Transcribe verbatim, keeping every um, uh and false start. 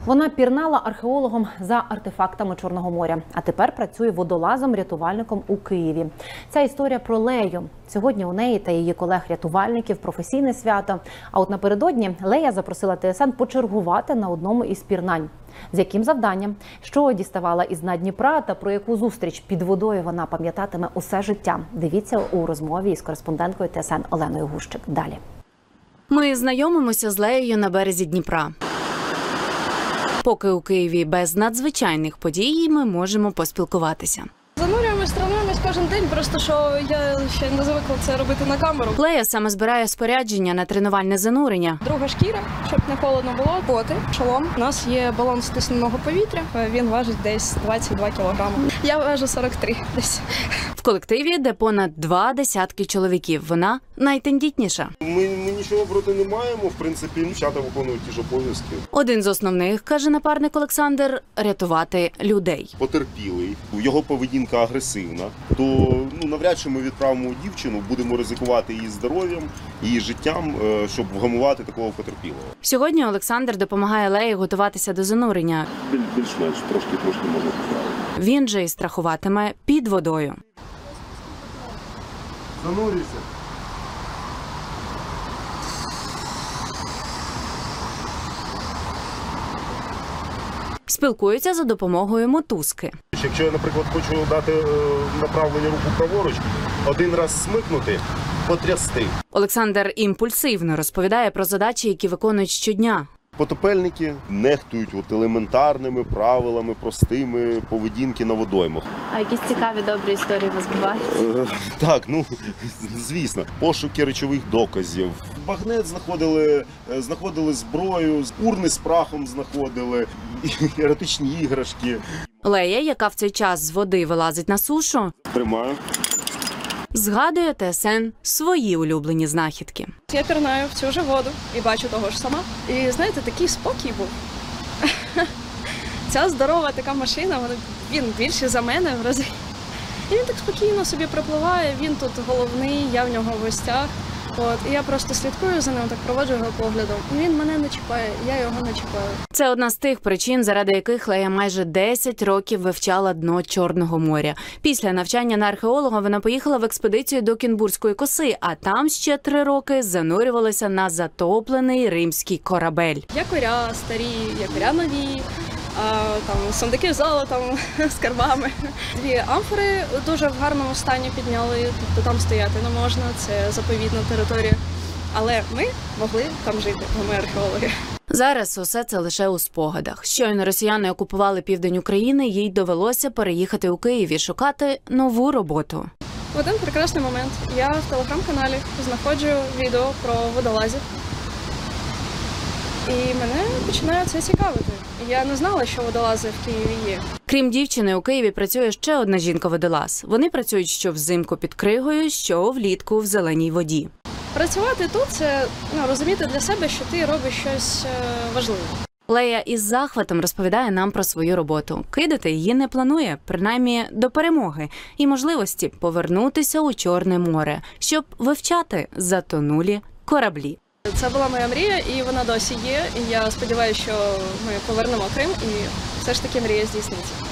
Вона пірнала археологом за артефактами Чорного моря, а тепер працює водолазом-рятувальником у Києві. Ця історія про Лею. Сьогодні у неї та її колег-рятувальників професійне свято. А от напередодні Лея запросила ТСН почергувати на одному із пірнань. З яким завданням? Що діставала із дна Дніпра та про яку зустріч під водою вона пам'ятатиме усе життя? Дивіться у розмові із кореспонденткою ТСН Оленою Гущик. Далі. Ми знайомимося з Леєю на березі Дніпра. Поки у Києві без надзвичайних подій, ми можемо поспілкуватися. Занурюємось, тренуємось кожен день, просто що я ще не звикла це робити на камеру. Лея саме збирає спорядження на тренувальне занурення. Друга шкіра, щоб не холодно було, боти, шолом. У нас є балон стисненого повітря, він важить десь двадцять два кілограми. Я важу сорок три десь. В колективі, де понад два десятки чоловіків, вона найтендітніша. Ми, ми нічого проти не маємо, в принципі, дівчата виконують ті ж обов'язки. Один з основних, каже напарник Олександр, рятувати людей. Потерпілий, його поведінка агресивна, то ну, навряд чи ми відправимо дівчину, будемо ризикувати її здоров'ям, її життям, щоб вгамувати такого потерпілого. Сьогодні Олександр допомагає Леї готуватися до занурення. Більш-менш, трошки-трошки можна поправити. Він же і страхуватиме під водою. Занурюйся. Спілкуються за допомогою мотузки. Якщо я, наприклад, хочу дати направлення руку праворуч, один раз смикнути, потрясти. Олександр імпульсивно розповідає про задачі, які виконують щодня. Потопельники нехтують от елементарними правилами, простими поведінки на водоймах. А якісь цікаві, добрі історії у вас бувають? Е, так, ну, звісно. Пошуки речових доказів. Багнет знаходили, знаходили зброю, урни з прахом знаходили, еротичні іграшки. Лея, яка в цей час з води вилазить на сушу, Тримаю. згадує ТСН свої улюблені знахідки. Я пірнаю в цю ж воду і бачу того ж сама. І знаєте, такий спокій був. Ця здорова така машина, він більший за мене в рази. І він так спокійно собі припливає, він тут головний, я в нього в гостях. От, і я просто слідкую за ним, так проводжу його поглядом. І він мене не чіпає, я його не чіпаю. Це одна з тих причин, заради яких Лея майже десять років вивчала дно Чорного моря. Після навчання на археолога вона поїхала в експедицію до Кінбурзької коси, а там ще три роки занурювалася на затоплений римський корабель. Якоря старі, якоря нові. А, там сундуки з золотом, з карбами. Дві амфори дуже в гарному стані підняли, тобто там стояти не можна, це заповідна територія. Але ми могли там жити, бо ми археологи. Зараз усе це лише у спогадах. Щойно росіяни окупували південь України, їй довелося переїхати у Київ і шукати нову роботу. В один прекрасний момент я в телеграм-каналі знаходжу відео про водолазів. І мене починає це цікавити. Я не знала, що водолази в Києві є. Крім дівчини, у Києві працює ще одна жінка-водолаз. Вони працюють що взимку під кригою, що влітку в зеленій воді. Працювати тут – це ну, розуміти для себе, що ти робиш щось важливе. Лея із захватом розповідає нам про свою роботу. Кидати її не планує, принаймні до перемоги і можливості повернутися у Чорне море, щоб вивчати затонулі кораблі. Це була моя мрія, і вона досі є. І я сподіваюся, що ми повернемо Крим, і все ж таки мрія здійсниться.